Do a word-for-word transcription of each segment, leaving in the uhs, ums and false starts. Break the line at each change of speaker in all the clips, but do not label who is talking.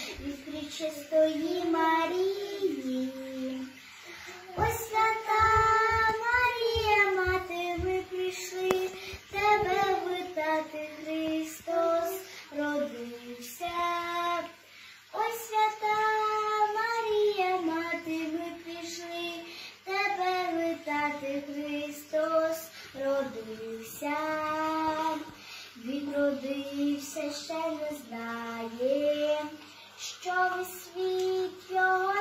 від пречистої Марії. Ось свята Марія, мати, ми прийшли тебе вітати, Христос родився. Ось свята Марія, мати, ми прийшли тебе вітати, Христос родився. Він родився, ще не знає, що весь світ його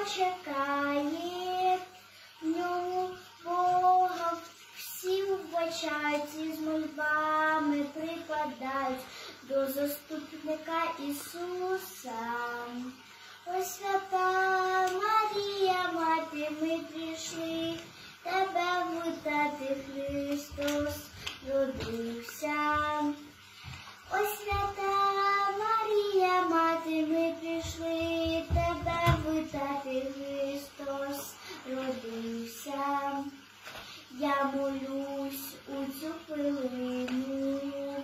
чекає. В ньому Бога всі вбачають і з мольбами прикладають до заступника Ісуса. Ось свята Марія, мати, ми прийшли тебе вітати, Христос родився. Ось свята Марія, мати, ми прийшли тебе вітати, Христос родився. Я молюсь у цю хвилину,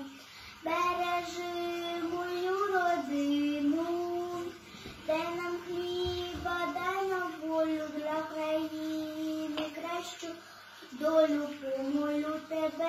бережи мою родину, дай нам хліба, дай нам волю для країни, кращу долю помолю тебе,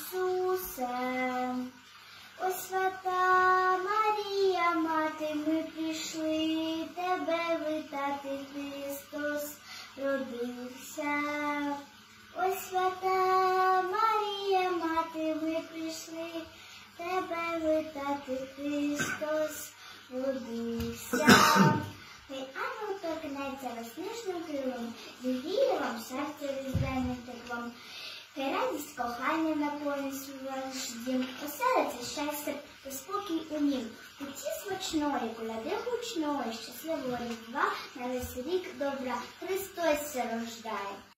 Ісусе. Ось свята Марія, мати, ми прийшли тебе вітати, Христос родився. Ось свята Марія, мати, ми прийшли тебе вітати, Христос родився. Хай ангел торкнеться розсніжним крилом, віє вам серце різдвяним теплом. Хай радість кохання наповнить ваш дім, оселиться щастя та спокій у нім. Путі смачної, коляди гучної, щасливого різдва, на весь рік добра, Христос се рождає.